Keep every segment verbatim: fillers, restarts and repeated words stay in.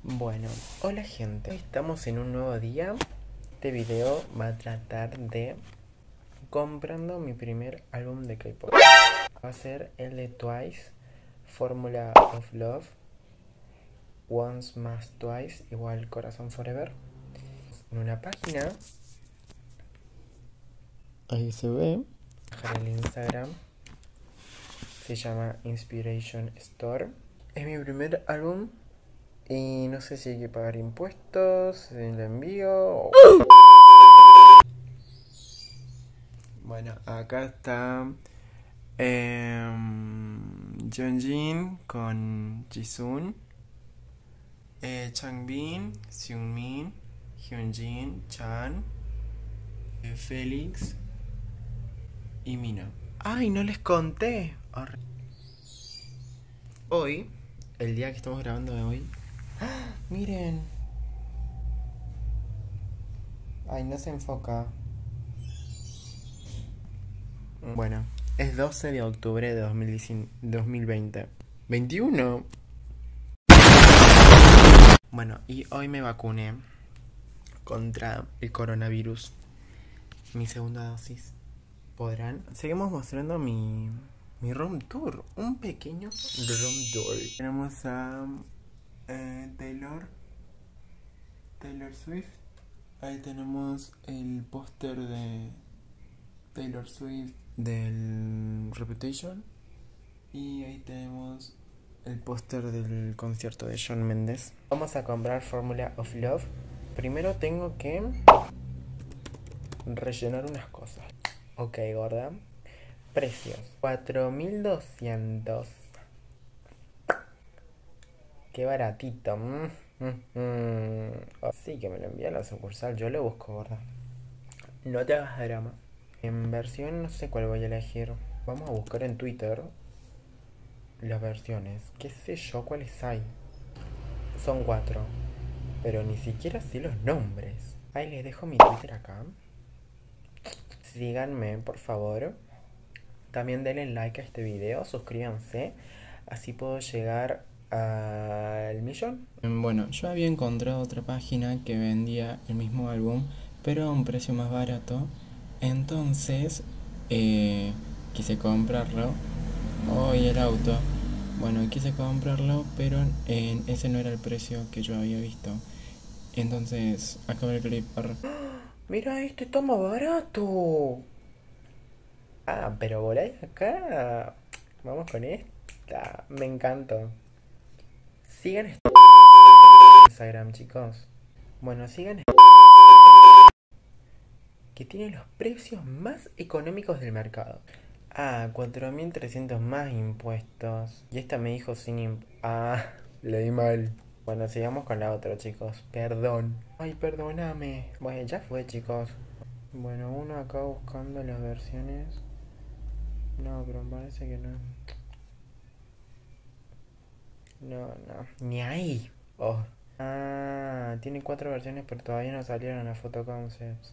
Bueno, hola gente, estamos en un nuevo día. Este video va a tratar de comprando mi primer álbum de K-pop. Va a ser el de Twice, Formula of Love, Once más Twice, igual Corazón Forever. En una página, ahí se ve, bajar el Instagram, se llama Inspiration Store. Es mi primer álbum. Y no sé si hay que pagar impuestos en el envío o... Bueno, acá está eh, Jeonjin con Jisun, eh, Changbin, Seungmin, Hyunjin, Chan, eh, Félix y Mina. ¡Ay, no les conté! Arre. Hoy, el día que estamos grabando de hoy... ¡Ah! Miren. Ay, no se enfoca. Bueno, es doce de octubre de dos mil veinte. veintiuno. Bueno, y hoy me vacuné contra el coronavirus. Mi segunda dosis. Podrán. Seguimos mostrando mi, mi room tour. Un pequeño room tour. Tenemos a eh, Taylor. Taylor Swift. Ahí tenemos el póster de Taylor Swift del Reputation. Y ahí tenemos el póster del concierto de Shawn Mendes. Vamos a comprar Formula of Love. Primero tengo que rellenar unas cosas. Ok, gorda. Precios: cuatro mil doscientos. Qué baratito. Mm, mm, mm. Oh, sí, que me lo envía a la sucursal. Yo lo busco, gorda. No te hagas drama. En versión no sé cuál voy a elegir. Vamos a buscar en Twitter las versiones. ¿Qué sé yo cuáles hay? Son cuatro. Pero ni siquiera sé los nombres. Ahí les dejo mi Twitter acá. Síganme, por favor. También denle like a este video. Suscríbanse. Así puedo llegar al millón. Bueno, yo había encontrado otra página que vendía el mismo álbum, pero a un precio más barato. Entonces eh, quise comprarlo. Hoy el auto. Bueno, quise comprarlo, pero eh, ese no era el precio que yo había visto. Entonces, acabo el clip. Mira, este está más barato. Ah, pero por ahí acá. Vamos con esta. Me encantó. Sigan este Instagram, chicos. Bueno, sigan este que tiene los precios más económicos del mercado. Ah, cuatro mil trescientos más impuestos. Y esta me dijo sin impuestos. Ah, leí mal. Bueno, sigamos con la otra, chicos. Perdón. Ay, perdóname. Bueno, ya fue, chicos. Bueno, uno acá buscando las versiones. No, pero me parece que no. No, no. Ni ahí. Oh. Ah, tiene cuatro versiones, pero todavía no salieron las fotoconcepts.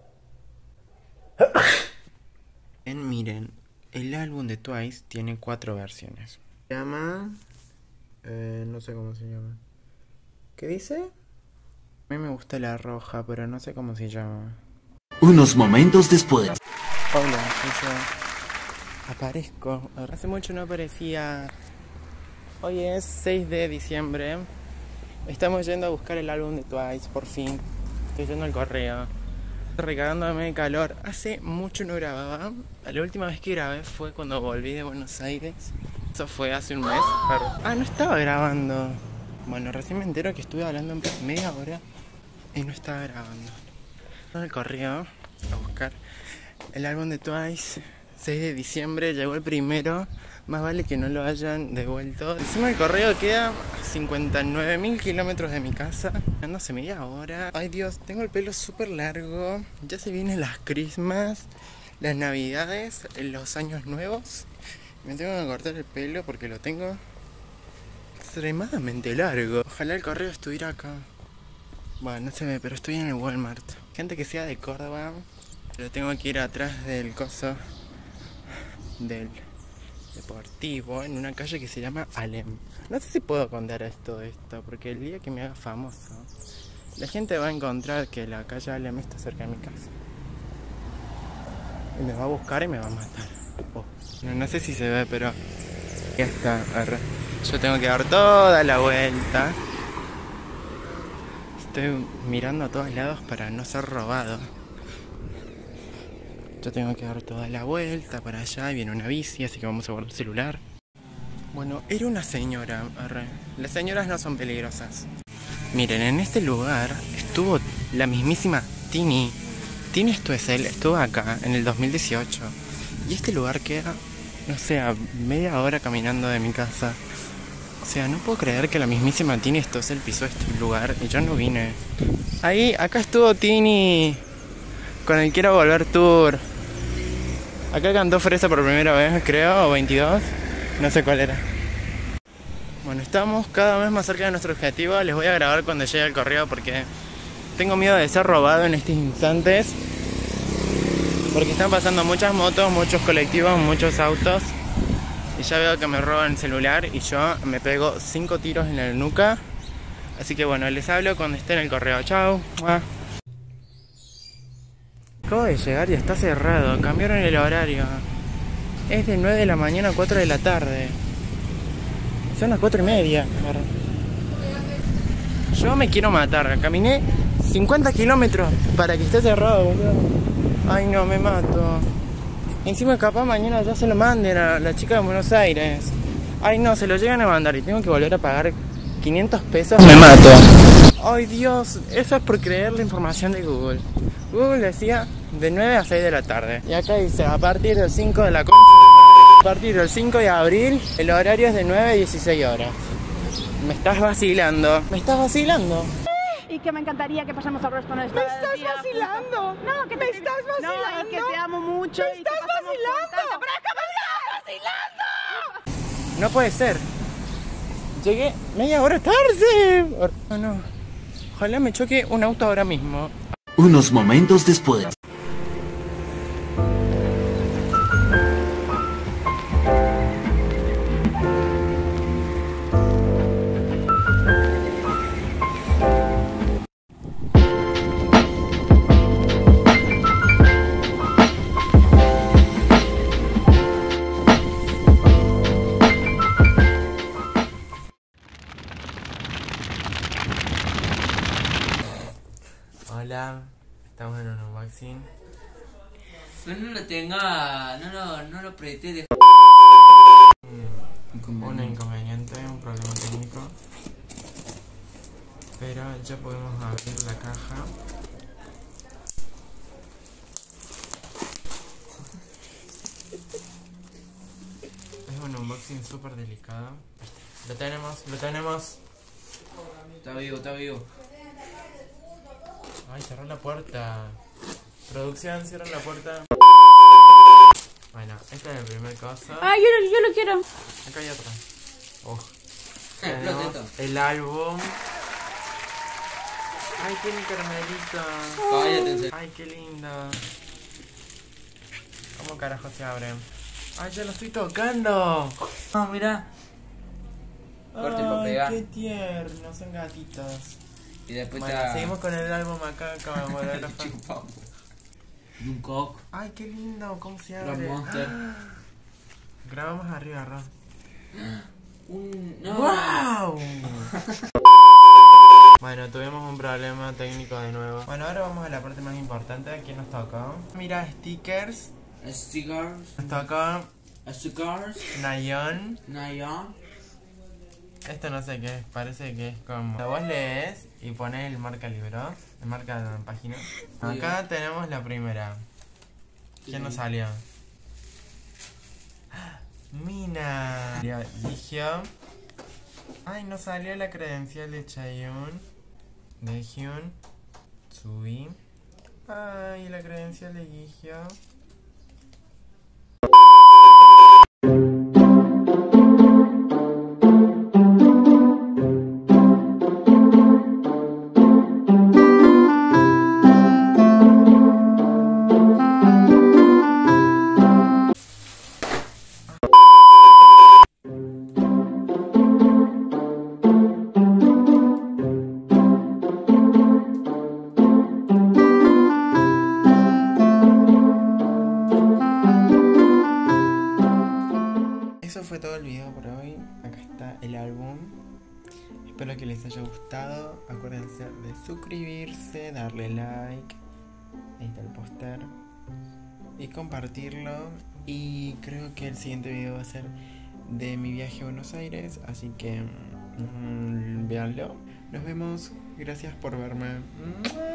Miren, el álbum de Twice tiene cuatro versiones. Se llama... Eh, no sé cómo se llama. ¿Qué dice? A mí me gusta la roja, pero no sé cómo se llama. Unos momentos después. Hola, soy yo. Aparezco. Hace mucho no aparecía. Hoy es seis de diciembre. Estamos yendo a buscar el álbum de Twice, por fin. Estoy yendo al correo. Recagándome de calor. Hace mucho no grababa. La última vez que grabé fue cuando volví de Buenos Aires. Eso fue hace un mes. Ah, no estaba grabando. Bueno, recién me entero que estuve hablando en media hora y no estaba grabando. En el correo a buscar el álbum de Twice. seis de diciembre, llegó el primero. Más vale que no lo hayan devuelto. Encima el correo queda a cincuenta y nueve mil kilómetros de mi casa. Ando hace media hora. Ay Dios, tengo el pelo súper largo. Ya se vienen las Christmas, las navidades, los años nuevos. Me tengo que cortar el pelo porque lo tengo extremadamente largo. Ojalá el correo estuviera acá. Bueno, no se ve, pero estoy en el Walmart. Gente que sea de Córdoba, pero tengo que ir atrás del coso del deportivo en una calle que se llama Alem. No sé si puedo contar esto esto, porque el día que me haga famoso, la gente va a encontrar que la calle Alem está cerca de mi casa. Y me va a buscar y me va a matar. Oh, no, no sé si se ve, pero ya está. Arre. Yo tengo que dar toda la vuelta. Estoy mirando a todos lados para no ser robado. Yo tengo que dar toda la vuelta para allá y viene una bici, así que vamos a guardar el celular. Bueno, era una señora. Arre. Las señoras no son peligrosas. Miren, en este lugar estuvo la mismísima Tini. Tini Stoessel estuvo acá en el dos mil dieciocho. Y este lugar queda, no sé, a media hora caminando de mi casa. O sea, no puedo creer que la mismísima Tini Stoessel pisó este lugar y yo no vine. Ahí, acá estuvo Tini con el Quiero Volver Tour. Acá cantó Fresa por primera vez, creo, o veintidós. No sé cuál era. Bueno, estamos cada vez más cerca de nuestro objetivo. Les voy a grabar cuando llegue al correo porque tengo miedo de ser robado en estos instantes. Porque están pasando muchas motos, muchos colectivos, muchos autos. Y ya veo que me roban el celular y yo me pego cinco tiros en la nuca. Así que bueno, les hablo cuando esté en el correo. Chao. Acabo de llegar y está cerrado. Cambiaron el horario. Es de nueve de la mañana a cuatro de la tarde. Son las cuatro y media. Yo me quiero matar. Caminé cincuenta kilómetros para que esté cerrado, boludo. Ay no, me mato. Encima capaz mañana ya se lo manden a la chica de Buenos Aires. Ay no, se lo llegan a mandar y tengo que volver a pagar quinientos pesos. Me mato. Ay Dios, eso es por creer la información de Google. Google decía de nueve a seis de la tarde. Y acá dice a partir del cinco de la concha de madre. A partir del cinco de abril el horario es de nueve a dieciséis horas. Me estás vacilando. Me estás vacilando. Y que me encantaría que pasemos el resto de nuestra vida. ¡Me estás día, vacilando! No, que ¡Me te... estás vacilando! No, y que te amo mucho. ¡Me y que estás pasemos vacilando! contento. ¡Pero es que me estás vacilando! No puede ser. Llegué media hora tarde. No, no. Ojalá me choque un auto ahora mismo. Unos momentos después. Hola, estamos en un unboxing. No, no lo tenga, no lo, no lo proyecté de... Un, un inconveniente, un problema técnico. Pero ya podemos abrir la caja. Es un unboxing súper delicado. Lo tenemos, lo tenemos. Está vivo, está vivo. Ay, cerró la puerta. Producción, cierra la puerta. Bueno, esta es el primer cosa. Ah, yo, lo- yo lo quiero. Acá hay otra. Oh. Explota Tenemos esto. el álbum. Ay, tiene caramelito. Cállate, en serio. Ay, qué lindo. ¿Cómo carajo se abre? Ay, ya lo estoy tocando. No, mira. Corte para Ay, pegar. qué tierno, son gatitos. Y después Bueno, está... seguimos con el álbum acá, camarógrafo. Chupamos. Y un cock. Ay, qué lindo, ¿cómo se Gran abre? Monster. Ah. Grabamos arriba, Ron. Un... No. ¡Wow! Bueno, tuvimos un problema técnico de nuevo. Bueno, ahora vamos a la parte más importante. ¿Quién nos tocó? Mira, stickers. Stickers. Nos tocó Stickers. Nayon. Nayon. Esto no sé qué es, parece que es como... Vos lees y pones el marca libros, el marca de la página. Acá tenemos la primera. ¿Quién nos salió? Mina. Ligio. Ay, nos salió la credencial de Chaeyoung, de Hyun, Tsui. Ay, la credencial de Ligio. eso fue todo el video por hoy. Acá está el álbum. Espero que les haya gustado. Acuérdense de suscribirse, darle like. Ahí está el póster. Y compartirlo. Y creo que el siguiente video va a ser de mi viaje a Buenos Aires. Así que mmm, véanlo. Nos vemos. Gracias por verme.